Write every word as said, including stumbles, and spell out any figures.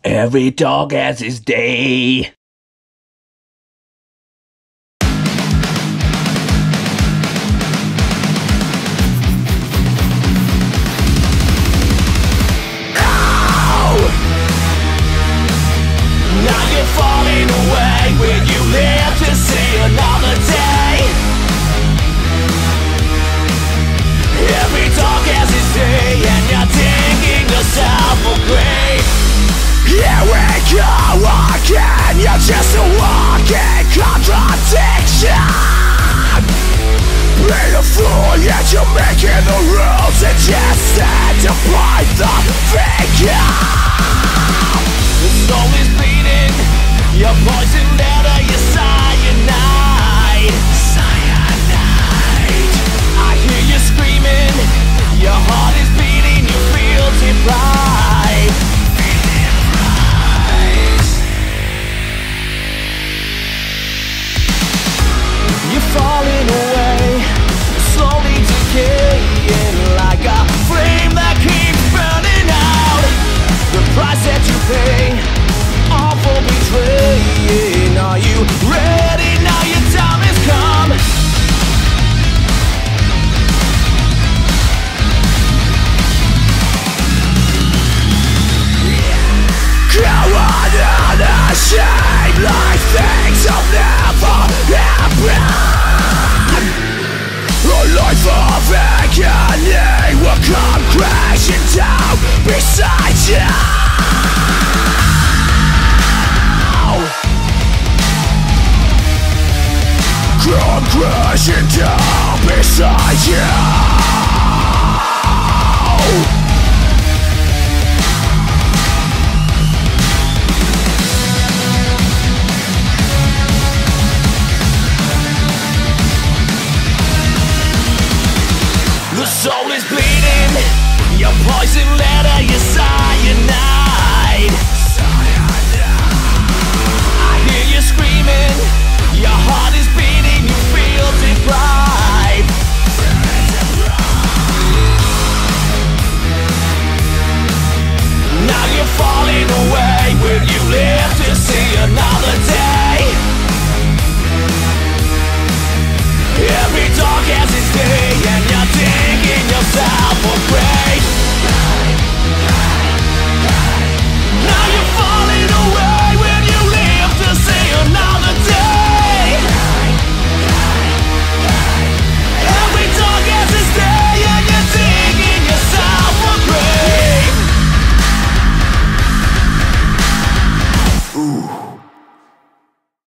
Every dog has his day. Now you're falling away. Will you live to see another day? Every dog has his day, and you're digging yourself a grave. Here we go again. You're just a walking contradiction. Being a fool, yet you're making the rules and just stand to fight the figure. The soul is bleeding. Your poison letter, your cyanide. Cyanide. I hear you screaming. Your heart is beating. You feel deprived. Deprived. You're falling away, slowly decaying like a flame that keeps burning out. The price that you pay, all for betraying. Are you ready? Now your time has come. Go on and a shame like things have never happened. A life of agony will come crashing down beside you. Come crashing down beside you. The soul is bleeding. Your poison letter, your cyanide. I hear you screaming. Your heart is beating. You feel deprived. Now you're falling away. Will you live to see another day? Every dog has its day, and you're digging yourself a grave. Now you're falling away. Will you live to see another day? Every dog has its day, and you're digging yourself a grave. Ooh.